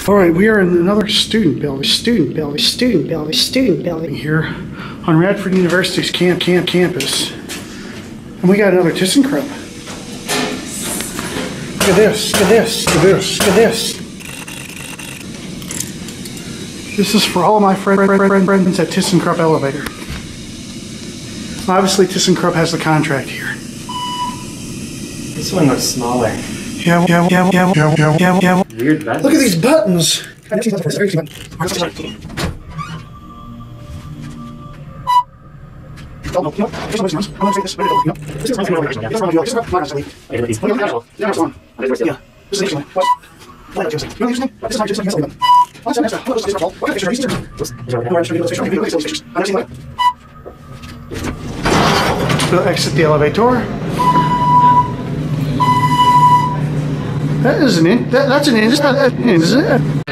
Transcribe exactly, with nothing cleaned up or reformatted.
All right, we are in another student building, student building, student building, student building here on Radford University's camp, camp, campus. And we got another ThyssenKrupp. Look at this, look at this, look at this, look at this. This is for all my friend, friend, friend, friends at ThyssenKrupp Elevator. Obviously, ThyssenKrupp has the contract here. This one looks smaller. Yeah, yeah, yeah, yeah, yeah, yeah, yeah, yeah. Weird buttons. Look at these buttons. We'll exit the elevator. That isn't it. That, that's an in. Isn't it?